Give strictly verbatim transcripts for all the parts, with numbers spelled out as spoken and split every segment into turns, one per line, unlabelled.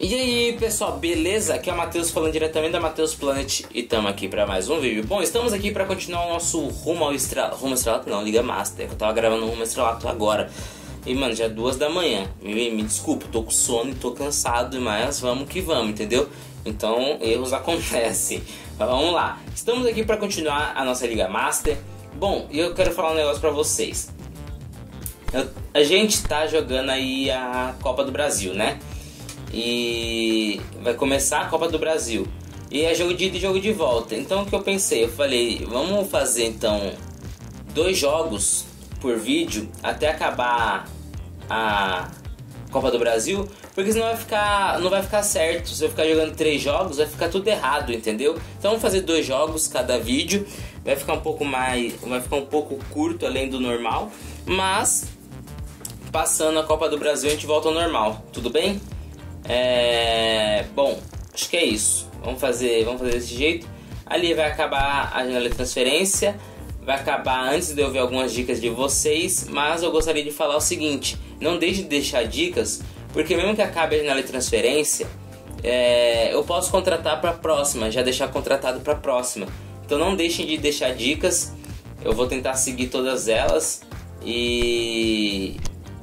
E aí pessoal, beleza? Aqui é o Matheus falando diretamente da Matheus Planet e estamos aqui para mais um vídeo. Bom, estamos aqui para continuar o nosso rumo ao estrelato, rumo ao estrelato não, Liga Master, que eu tava gravando o rumo ao estrelato agora. E mano, já é duas da manhã, me, me desculpa, tô com sono e tô cansado, mas vamos que vamos, entendeu? Então erros acontecem. Vamos lá, estamos aqui para continuar a nossa Liga Master. Bom, e eu quero falar um negócio para vocês. Eu, a gente tá jogando aí a Copa do Brasil, né? E vai começar a Copa do Brasil. E é jogo de ida e jogo de volta. Então o que eu pensei? Eu falei, vamos fazer então dois jogos por vídeo até acabar a Copa do Brasil, porque senão vai ficar, não vai ficar certo. Se eu ficar jogando três jogos, vai ficar tudo errado, entendeu? Então vamos fazer dois jogos cada vídeo. Vai ficar um pouco mais, vai ficar um pouco curto além do normal, mas passando a Copa do Brasil a gente volta ao normal, tudo bem? É... Bom, acho que é isso. Vamos fazer, vamos fazer desse jeito. Ali vai acabar a janela de transferência. Vai acabar antes de eu ver algumas dicas de vocês. Mas eu gostaria de falar o seguinte: não deixe de deixar dicas, porque mesmo que acabe a janela de transferência, é... eu posso contratar para a próxima, já deixar contratado para a próxima. Então não deixem de deixar dicas. Eu vou tentar seguir todas elas. E...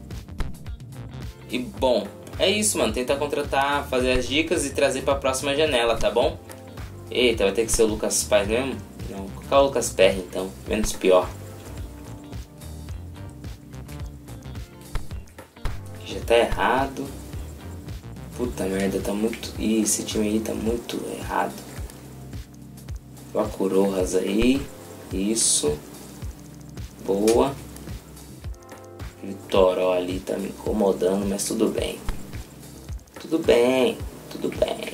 E bom, é isso, mano. Tentar contratar, fazer as dicas e trazer pra próxima janela, tá bom? Eita, vai ter que ser o Lucas Paz mesmo? Não, vou colocar o Lucas Perry então, menos pior. Já tá errado. Puta merda, tá muito... Ih, esse time aí tá muito errado. O Acurojas aí. Isso. Boa. O Toró ali tá me incomodando, mas tudo bem. Tudo bem, tudo bem.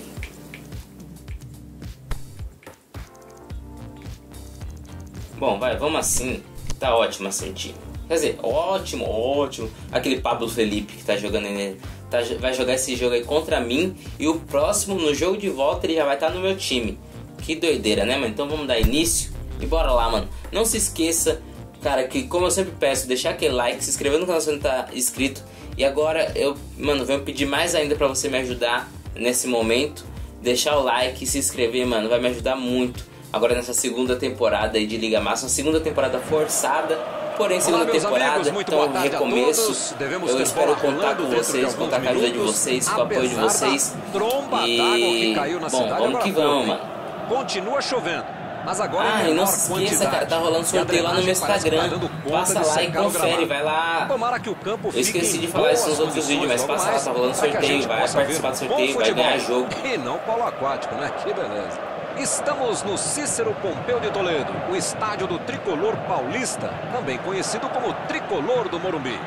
Bom, vai, vamos assim. Tá ótimo assim, time. Quer dizer, ótimo, ótimo. Aquele Pablo Felipe que tá jogando nele, tá, vai jogar esse jogo aí contra mim. E o próximo, no jogo de volta, ele já vai estar no meu time. Que doideira, né, mano? Então vamos dar início e bora lá, mano. Não se esqueça, cara, que como eu sempre peço, deixar aquele like, se inscrever no canal se não tá inscrito. E agora eu, mano, venho pedir mais ainda pra você me ajudar nesse momento. Deixar o like e se inscrever, mano, vai me ajudar muito. Agora nessa segunda temporada aí de Liga Master, uma segunda temporada forçada, porém segunda Olá, temporada, amigos, então recomeço. Eu espero contar com vocês, contar com a ajuda de vocês, com o apoio de vocês. E, bom, vamos que vamos, mano.
Continua chovendo. Mas agora
ah, e não se esqueça, cara, tá rolando sorteio lá no meu Instagram. Passa lá e confere, vai lá. Eu esqueci de falar isso nos outros vídeos, mas passa lá, tá rolando sorteio, vai participar do sorteio, vai ganhar jogo.
E não polo aquático, né? Que beleza. Estamos no Cícero Pompeu de Toledo, o estádio do Tricolor Paulista, também conhecido como Tricolor do Morumbi.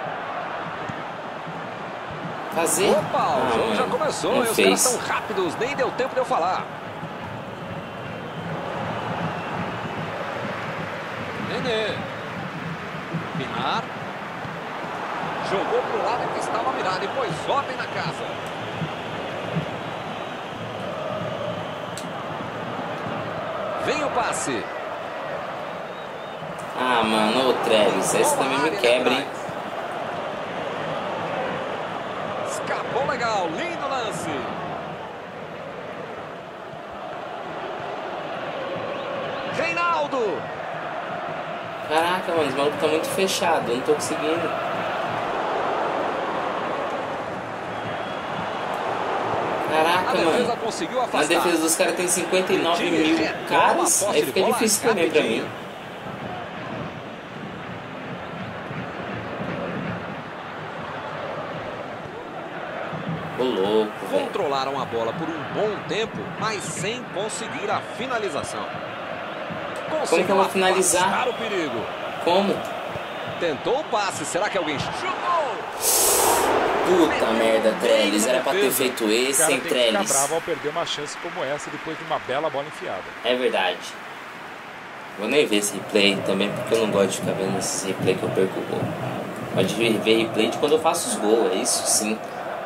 Fazer?
Opa, ah, o jogo já começou e os caras são rápidos, nem deu tempo de eu falar. Nenê. Pinar. Jogou pro lado que estava mirado e pôs ordem na casa. Vem o passe.
Ah, mano, ô Trellis, esse também me quebra, hein?
Escapou legal, lindo lance. Reinaldo.
Caraca, mano, esse maluco tá muito fechado, eu não tô conseguindo. Caraca, mano. Na defesa dos caras tem cinquenta e nove mil caras, aí fica difícil também pra mim. Ô louco, velho.
Controlaram a bola por um bom tempo, mas sem conseguir a finalização.
Como que eu vou finalizar?
O perigo.
Como?
Tentou o passe, será que alguém chutou?
Puta merda, Trellis, era pra ter feito esse, hein, Trellis.
Ficar bravo ao perder uma chance como essa depois de uma bela bola enfiada.
É verdade. Vou nem ver esse replay também, porque eu não gosto de ficar vendo esse replay que eu perco o gol. Pode ver replay de quando eu faço os gols, é isso sim.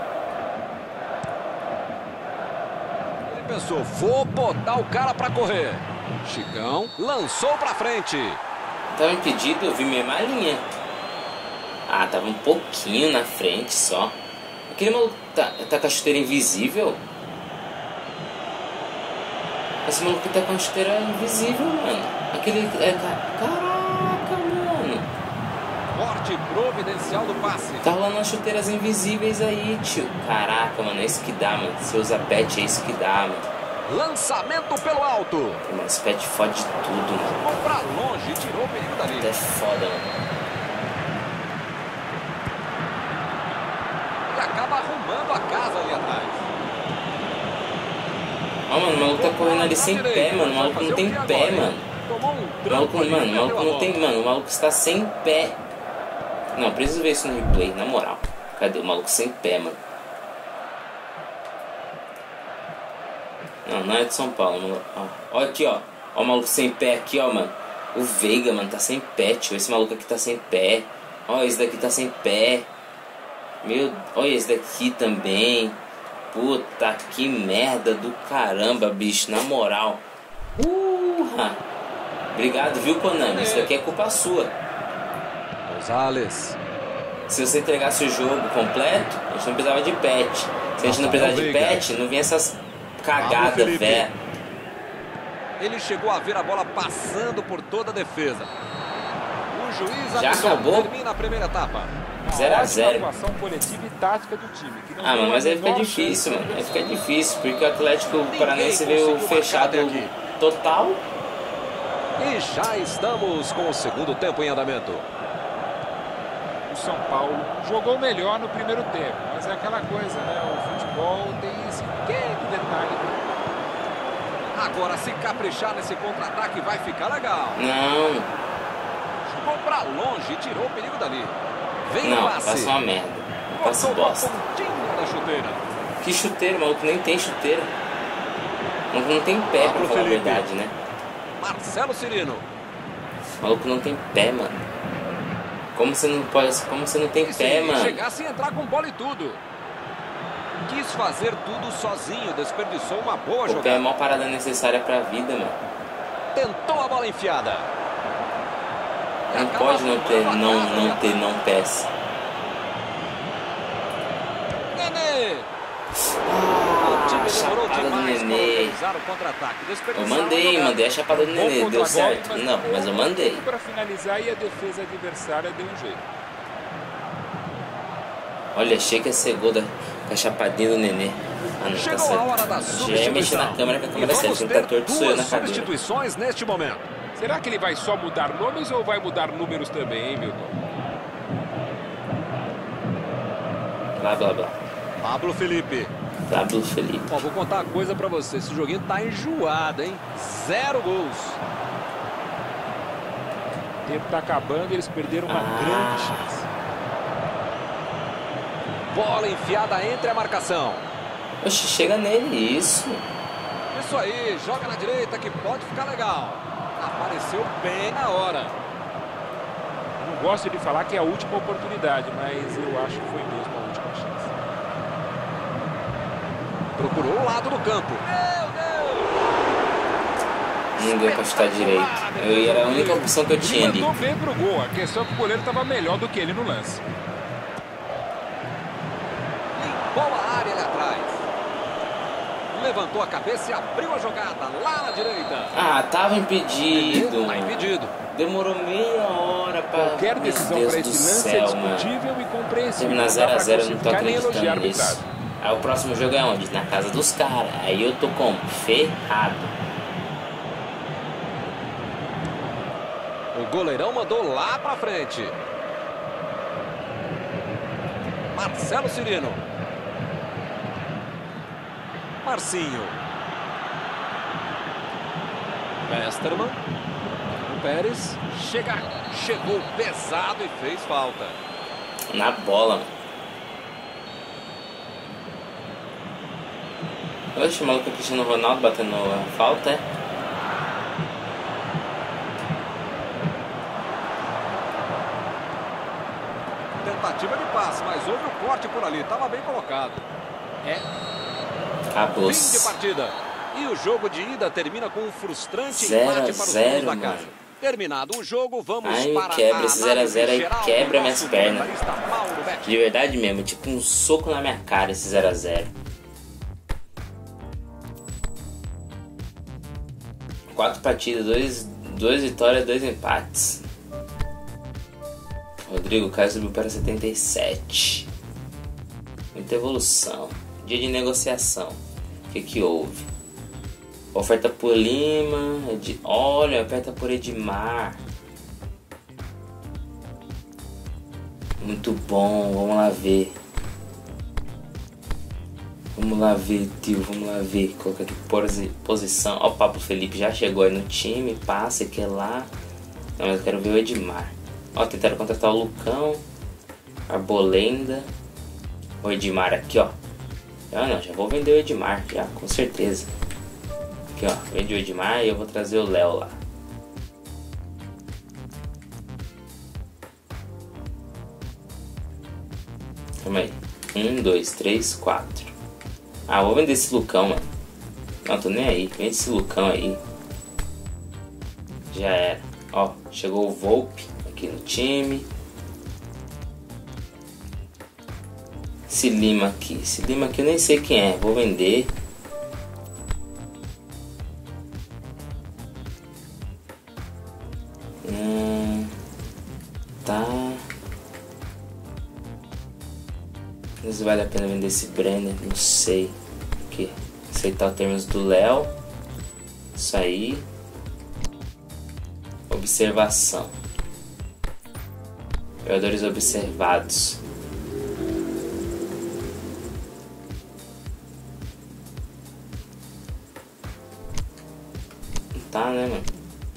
Ele pensou, vou botar o cara pra correr. Chicão lançou pra frente.
Tava impedido, eu vi minha linha. Ah, tava um pouquinho na frente só. Aquele maluco tá, tá com a chuteira invisível? Esse maluco tá com a chuteira invisível, mano. Aquele... É, caraca, mano.
Corte providencial do passe.
Tá rolando as chuteiras invisíveis aí, tio. Caraca, mano, é isso que dá, mano. Se usa pet, é isso que dá, mano.
Lançamento pelo alto.
Mas esse pet fode tudo, mano.
Ficou pra longe, tirou o perigo dali.
É foda, mano.
E acaba arrumando a casa ali atrás.
Ó, mano, o maluco tá correndo ali sem pé, mano. O maluco não tem pé, mano. O maluco, mano, o maluco não tem, mano. O maluco está sem pé. Não, preciso ver isso no replay, na moral. Cadê o maluco sem pé, mano? Não, não é de São Paulo, mano. Ó, ó aqui, ó. Ó o maluco sem pé aqui, ó, mano. O Veiga, mano, tá sem pé, tio. Esse maluco aqui tá sem pé. Ó, esse daqui tá sem pé. Meu, olha esse daqui também. Puta que merda do caramba, bicho, na moral. Uh, obrigado, viu, Konami? Isso daqui é culpa sua.
Gonzalez.
Se você entregasse o jogo completo, a gente não precisava de patch. Se a gente não precisava de patch, não vinha essas cagadas, velho.
Ele chegou a ver a bola passando por toda a defesa. O juiz
já acabou?
Termina a primeira etapa.
zero a zero.
Atuação coletiva e tática do time. Que não
ah, mano, mas aí fica difícil, mano. Aí fica difícil, porque o Atlético Paranaense veio fechado total.
E já estamos com o segundo tempo em andamento.
O São Paulo jogou melhor no primeiro tempo, mas é aquela coisa, né? O futebol tem esse pequeno detalhe.
Agora, se caprichar nesse contra-ataque, vai ficar legal.
Não.
Jogou pra longe e tirou o perigo dali. Vem
não,
o passe.
passa uma merda. Passa bosta.
Da chuteira.
Que chuteira, maluco? Nem tem chuteira. O maluco não tem pé, pra falar a verdade, né?
Marcelo Cirino.
O maluco não tem pé, mano. Como você não pode. Como você não tem
e
pé,
se
mano?
Chegasse a entrar com bola e tudo. Quis fazer tudo sozinho, desperdiçou uma boa
o
jogada.
O pé é a maior parada necessária pra vida, mano.
Tentou a bola enfiada.
Não pode não ter, não, não ter, não pés.
Nenê!
Ah, chapada do Nenê. Eu mandei, mandei a chapada do Nenê, deu certo? Não, mas eu mandei.
Para finalizar e a defesa adversária deu um jeito.
Olha, achei que ia ser gol da, da chapadinha do Nenê. Ah, não, tá certo. Já ia mexer na câmera, que a câmera certa, não tá torto, sou eu na cadeira.
Substituições neste momento.
Será que ele vai só mudar nomes ou vai mudar números também, hein, Milton?
Blá, blá, blá.
Pablo Felipe.
Pablo Felipe.
Ó, vou contar uma coisa pra você. Esse joguinho tá enjoado, hein? Zero gols.
O tempo tá acabando e eles perderam uma
ah.
grande chance.
Bola enfiada entre a marcação.
Oxe, chega nele, isso.
Isso aí, joga na direita que pode ficar legal. Apareceu bem na hora.
Não gosto de falar que é a última oportunidade, mas eu acho que foi mesmo a última chance.
Procurou o lado do campo. Meu Deus!
Não deu pra chutar direito. Eu, era a única opção que eu tinha ali.
Ele mandou bem pro gol. A questão é que o goleiro estava melhor do que ele no lance.
Limpou a área ali atrás. Levantou a cabeça e abriu a jogada lá na direita.
Ah, tava impedido.
Tá impedido.
Demorou meia hora pra...
Qualquer decisão para esse lance
céu,
é discutível
mano.
e compreensível.
Terminar zero a zero, eu não tô acreditando
nisso.
nisso. Aí o próximo jogo é onde? Na casa dos caras. Aí eu tô como? Ferrado.
O goleirão mandou lá pra frente. Marcelo Cirino. Marcinho. Westerman. Pérez. Chega. Chegou pesado e fez falta.
Na bola, mano. Oxe, o maluco Cristiano Ronaldo batendo a falta, é?
Tentativa de passe, mas houve um corte por ali. Estava bem colocado. É.
Acabou.
Fim de partida. E o jogo de ida termina com um frustrante
zero
empate para os
zero,
donos da
mano.
casa. Terminado o jogo, vamos
Ai,
para
quebra
a
esse zero a zero aí,
geral
quebra
do
minhas
nosso
pernas.
comentarista Mauro Betti.
De verdade mesmo, tipo um soco na minha cara esse zero a zero. Quatro partidas, dois, dois vitórias, dois empates. Rodrigo Caio subiu para setenta e sete. Muita evolução. Dia de negociação. O que que houve? Oferta por Lima. Ed... Olha, oferta por Edmar. Muito bom, vamos lá ver. Vamos lá ver, tio, vamos lá ver. Coloca aqui posi posição. Ó, o Pablo Felipe já chegou aí no time. Passa, que é lá. Não, mas eu quero ver o Edmar. Ó, tentaram contratar o Lucão. Arbolenda. O Edmar aqui, ó. Ah, não, já vou vender o Edmar, já, com certeza. Aqui, ó, vende o Edmar e eu vou trazer o Léo lá. Calma aí. Um, dois, três, quatro. Ah, vou vender esse Lucão, mano. Não, tô nem aí. Vende esse Lucão aí. Já era. Ó, chegou o Volpe aqui no time. Esse Lima aqui. Esse Lima aqui eu nem sei quem é. Vou vender. Hum, tá. Não sei se vale a pena vender esse Brenner. Não sei. Aqui. Aceitar os termos do Léo. Isso aí. Observação. Jogadores observados. Tá, né, mano?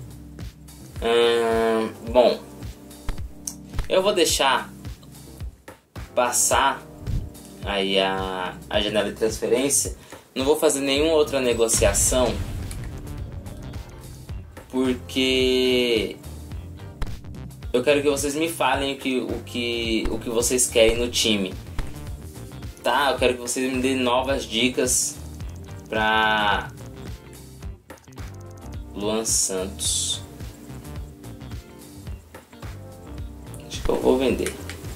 Hum, bom, eu vou deixar passar aí a, a janela de transferência. Não vou fazer nenhuma outra negociação, porque eu quero que vocês me falem o que, o que, o que vocês querem no time, tá? Eu quero que vocês me dêem novas dicas pra Luan Santos. Acho que eu vou vender.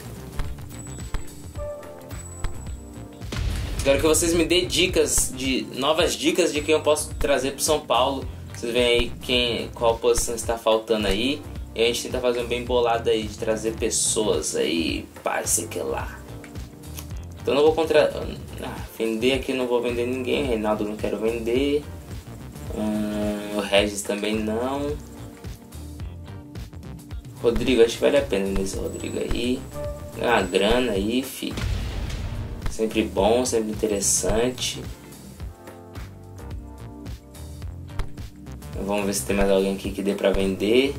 Quero que vocês me dêem dicas de novas dicas de quem eu posso trazer pro São Paulo. Vocês veem aí quem, qual posição está faltando aí. E a gente tenta fazer um bem bolado aí de trazer pessoas aí, pá, sei que lá. Então eu não vou contra... Ah, vender aqui não vou vender ninguém. Reinaldo não quero vender. Hum, o Regis também não. Rodrigo, acho que vale a pena nesse Rodrigo aí. Ganhar uma grana aí, filho. Sempre bom, sempre interessante. Vamos ver se tem mais alguém aqui que dê pra vender.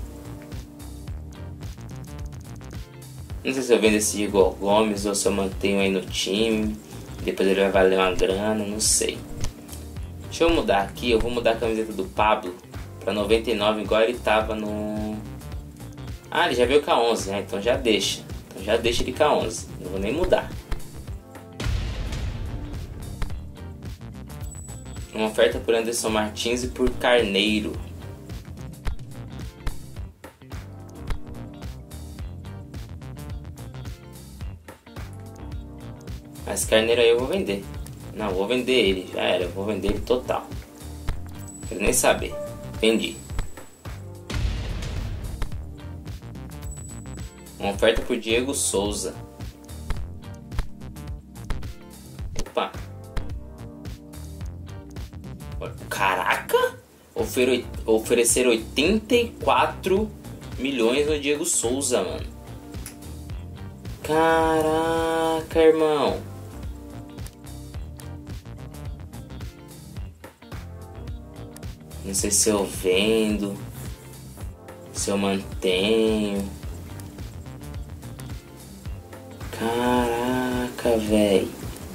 Não sei se eu vendo esse Igor Gomes ou se eu mantenho aí no time. Depois ele vai valer uma grana, não sei. Deixa eu mudar aqui, eu vou mudar a camiseta do Pablo pra noventa e nove, igual ele tava no... Ah, ele já veio com a onze, né? Então já deixa. Então já deixa ele com a onze. Não vou nem mudar. Uma oferta por Anderson Martins e por Carneiro. Mas Carneiro aí eu vou vender. Não, vou vender ele. Já era, eu vou vender ele total. Quero nem saber. Vendi. Uma oferta por Diego Souza. Opa. Caraca! Ofere oferecer oitenta e quatro milhões no Diego Souza, mano. Caraca, irmão. Não sei se eu vendo, se eu mantenho. Caraca, velho.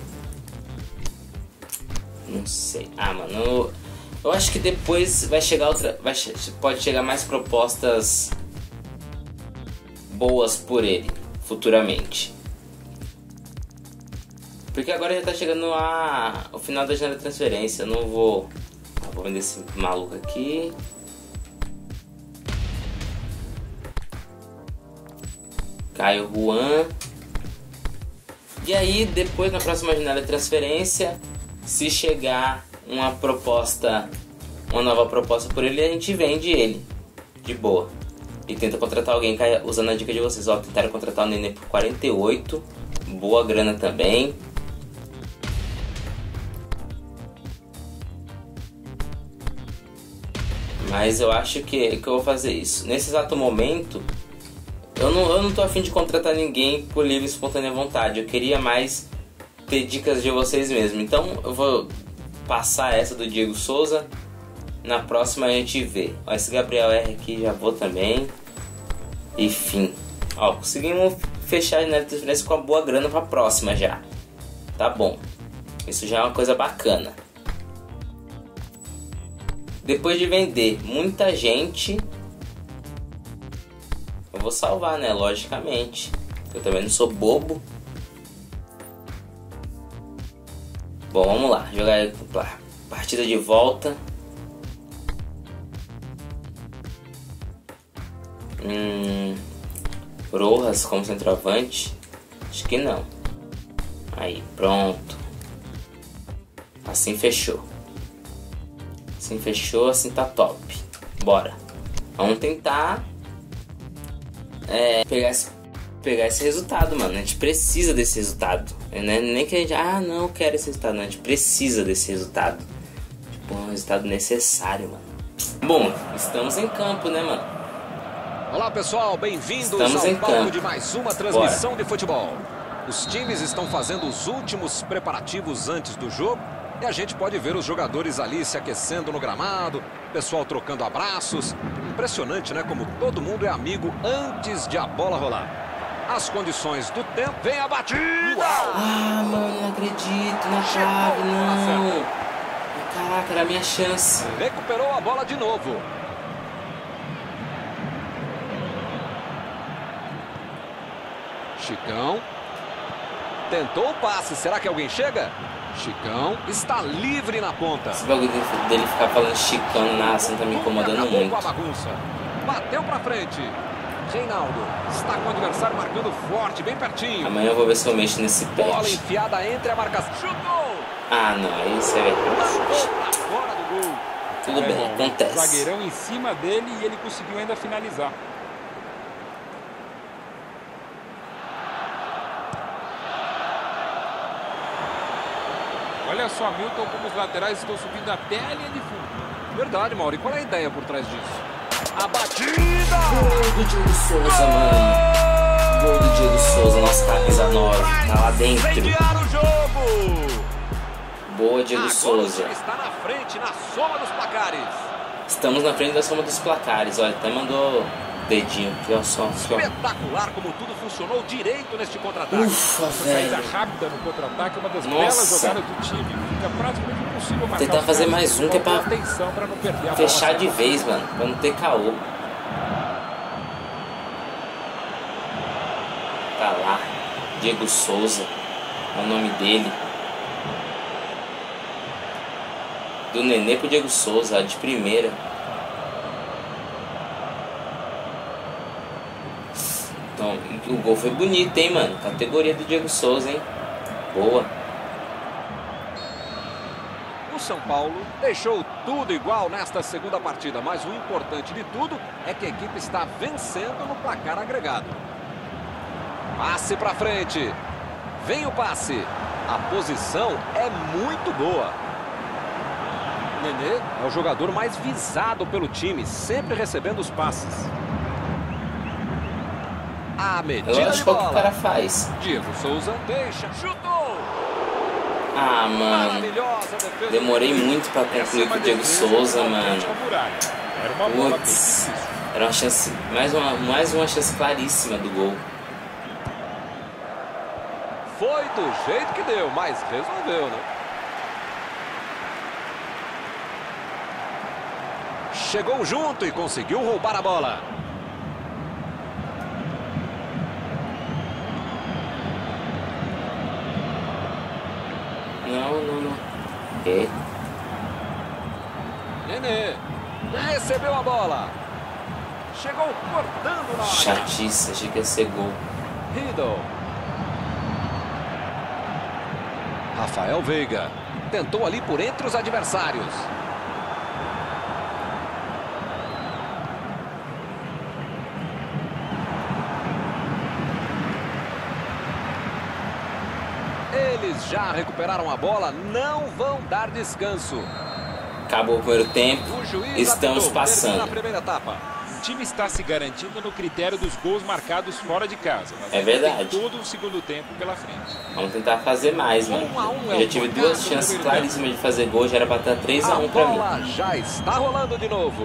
Não sei. Ah, mano, eu, eu acho que depois vai chegar outra, vai, pode chegar mais propostas boas por ele futuramente. Porque agora já tá chegando a, o final da janela de transferência. Eu não vou... Vou vender esse maluco aqui. Caio Juan. E aí, depois na próxima janela de transferência, se chegar uma proposta, uma nova proposta por ele, a gente vende ele de boa. E tenta contratar alguém, usando a dica de vocês. Ó, tentaram contratar o Nenê por quarenta e oito, boa grana também. Mas eu acho que, que eu vou fazer isso. Nesse exato momento, eu não, eu não tô afim de contratar ninguém por livre e espontânea vontade. Eu queria mais ter dicas de vocês mesmo. Então eu vou passar essa do Diego Souza. Na próxima a gente vê. Ó, esse Gabriel R aqui já vou também. Enfim. Ó, conseguimos fechar a janela de transferência com uma boa grana pra próxima já. Tá bom. Isso já é uma coisa bacana. Depois de vender muita gente, eu vou salvar, né? Logicamente. Eu também não sou bobo. Bom, vamos lá. Jogar partida de volta. Hum, Rojas como centroavante? Acho que não. Aí, pronto. Assim fechou. Assim fechou, assim tá top. Bora. Vamos tentar é, pegar, esse, pegar esse resultado, mano. A gente precisa desse resultado. Né? Nem que a gente... Ah, não, eu quero esse resultado. Não, a gente precisa desse resultado. Tipo, um resultado necessário, mano. Bom, estamos em campo, né, mano?
Olá, pessoal. Bem-vindos
Estamos
ao
em
palco
campo.
de mais uma transmissão
Bora.
de futebol. Os times estão fazendo os últimos preparativos antes do jogo. E a gente pode ver os jogadores ali se aquecendo no gramado, pessoal trocando abraços. Impressionante, né? Como todo mundo é amigo antes de a bola rolar. As condições do tempo, vem a batida! Uau!
Ah, mano, não acredito na chave, não. Caraca, era a minha chance.
Recuperou a bola de novo. Chicão. Tentou o passe, será que alguém chega? Chicão está livre na ponta.
Esse bagulho dele ficar falando Chicão na ação tá me incomodando
Acabou
muito.
com a bagunça. Bateu pra frente. Reinaldo está com o adversário marcando forte, bem pertinho.
Amanhã eu vou ver se eu mexo nesse
Bola
pet.
enfiada entre a marcação. Chutou!
Ah, não, aí isso é verdade.
Mandou pra fora do gol.
Tudo
É,
bem,
bom,
acontece.
Zagueirão em cima dele e ele conseguiu ainda finalizar. Olha só, Milton, como os laterais estão subindo até a linha de fundo.
Verdade, Mauro. E qual é a ideia por trás disso? A batida!
Gol do Diego Souza, mano. Gol do Diego Souza, nossa camisa nove. Tá lá dentro.
Incendiar o jogo!
Boa, Diego
Agora
Souza.
o time está na frente, na soma dos placares.
Estamos na frente da soma dos placares. Olha, até mandou dedinho aqui, ó. Só, só.
Espetacular como tudo funcionou direito neste contra-ataque.
Ufa,
Saída
velho.
rápida no contra-ataque, uma das
Nossa.
belas jogadas do time. Fica praticamente impossível marcar
Tentar
os
fazer
caras,
mais um que é pra
atenção pra não perder a
Fechar
bola.
de vez, mano. Pra não ter caô. Tá lá. Diego Souza. É o nome dele. Do Nenê pro Diego Souza, de primeira. Então, o gol foi bonito, hein, mano. Categoria do Diego Souza, hein. Boa.
O São Paulo deixou tudo igual nesta segunda partida, mas o importante de tudo é que a equipe está vencendo no placar agregado. Passe para frente. Vem o passe. A posição é muito boa. Nenê é o jogador mais visado pelo time, sempre recebendo os passes. A medida de
Lógico, o que o
bola.
cara faz.
Diego Souza deixa, chutou.
Ah, mano.
Maravilhosa defesa.
Demorei muito pra concluir com o Diego Souza, mano.
Era uma bola bem
Putz.
difícil.
Era uma chance. Mais uma, mais uma chance claríssima do gol.
Foi do jeito que deu, mas resolveu, né? Chegou junto e conseguiu roubar a bola.
Não, não, não. É.
Nenê recebeu a bola. Chegou cortando na área.
Chatice, achei que ia ser gol.
Riddle. Rafael Veiga. Tentou ali por entre os adversários. Eles já recuperaram a bola, não vão dar descanso.
Acabou o primeiro tempo, estamos passando.
Na primeira etapa.
O time está se garantindo no critério dos gols marcados fora de casa. Mas
é verdade.
Tem todo um segundo tempo pela frente.
Vamos tentar fazer mais, mano.
Um a um é
Eu já tive duas chances claríssimas de fazer gol, já era pra estar três a um pra mim.
A bola já está rolando de novo.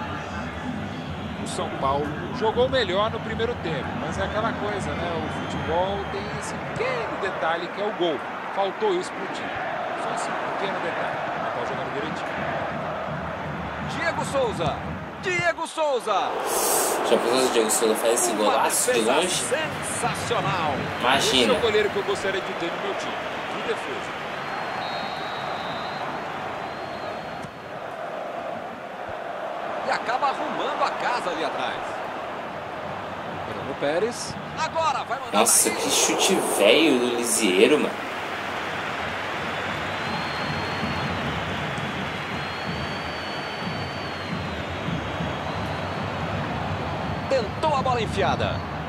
O São Paulo jogou melhor no primeiro tempo, mas é aquela coisa, né? O futebol tem esse pequeno detalhe que é o gol. Faltou isso pro time. Só esse pequeno detalhe. Mas tá jogando direitinho.
Diego Souza. Diego Souza.
Já pensou se o Diego Souza faz esse golaço de longe?
Sensacional.
Imagina.
Esse é o goleiro que eu gostaria de ter no meu time. Que defesa.
E acaba arrumando a casa ali atrás. Bruno Pérez. Agora vai mandar.
Nossa,
daí.
que chute velho do Lisieiro, mano.
Tentou a bola enfiada.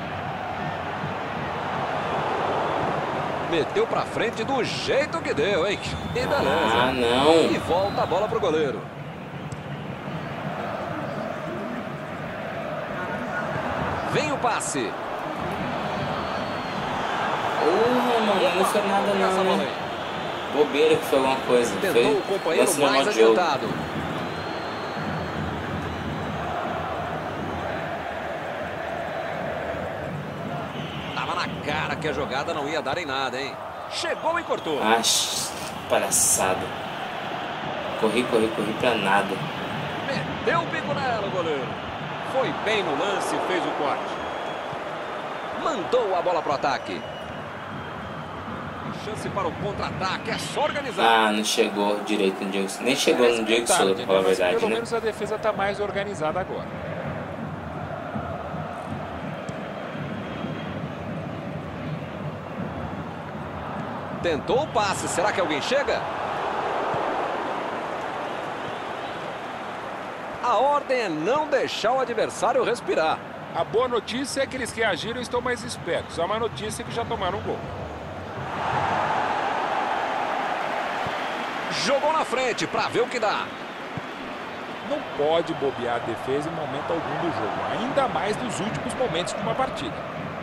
Meteu pra frente do jeito que deu, hein? E beleza.
Ah, não.
E volta a bola pro goleiro. Vem o passe.
Porra, mano, não foi nada não, né? Bobeira que foi alguma coisa.
Tentou
foi
o companheiro
lance
mais
normal de jogo.
adiantado. Tava na cara que a jogada não ia dar em nada, hein? Chegou e cortou.
Ah, palhaçada. Corri, corri, corri pra nada.
Meteu o bico nela, o goleiro. Foi bem no lance e fez o corte. Mandou a bola pro ataque. Chance para o contra-ataque, é só organizar.
Ah, não chegou direito no Diego Souza. Nem chegou no Diego Souza, pra falar a verdade,
pelo
né?
menos a defesa tá mais organizada agora.
Tentou o passe, será que alguém chega? A ordem é não deixar o adversário respirar.
A boa notícia é que eles reagiram e estão mais espertos. A má notícia é que já tomaram um gol.
Jogou na frente para ver o que dá.
Não pode bobear a defesa em momento algum do jogo, ainda mais nos últimos momentos de uma partida.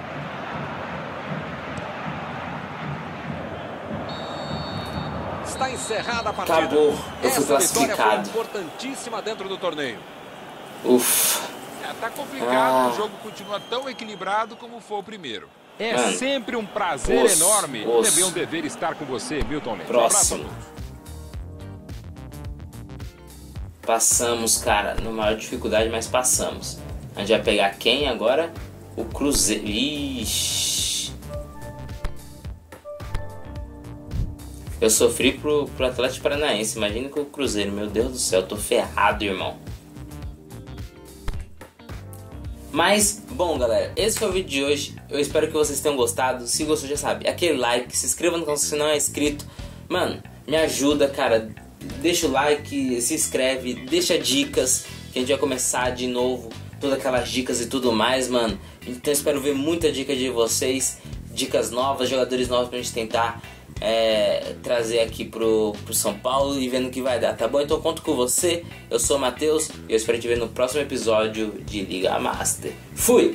Está encerrada a partida.
Acabou, eu fui
Essa
classificado.
vitória foi importantíssima dentro do torneio.
Ufa.
É, tá complicado,
Ah.
o jogo continua tão equilibrado como foi o primeiro. É
Mano,
sempre um prazer
osso,
enorme.
osso.
Também um dever estar com você, Milton Leite.
Próximo.
Um abraço a todos.
Passamos, cara, na maior dificuldade, mas passamos. A gente vai pegar quem agora? O Cruzeiro. Ixi. Eu sofri pro, pro Atlético Paranaense. Imagina com o Cruzeiro. Meu Deus do céu, eu tô ferrado, irmão. Mas, bom, galera, esse foi o vídeo de hoje. Eu espero que vocês tenham gostado. Se gostou, já sabe, aquele like, se inscreva no canal se não é inscrito. Mano, me ajuda, cara. Deixa o like, se inscreve, deixa dicas, que a gente vai começar de novo, todas aquelas dicas e tudo mais, mano. Então espero ver muita dica de vocês, dicas novas, jogadores novos pra gente tentar é, trazer aqui pro, pro São Paulo e vendo o que vai dar, tá bom? Então eu conto com você, eu sou o Matheus e eu espero te ver no próximo episódio de Liga Master. Fui!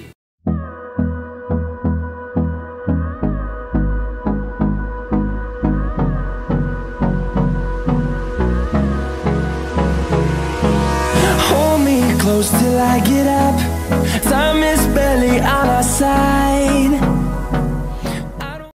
Hold me close till I get up. Time is barely on our side.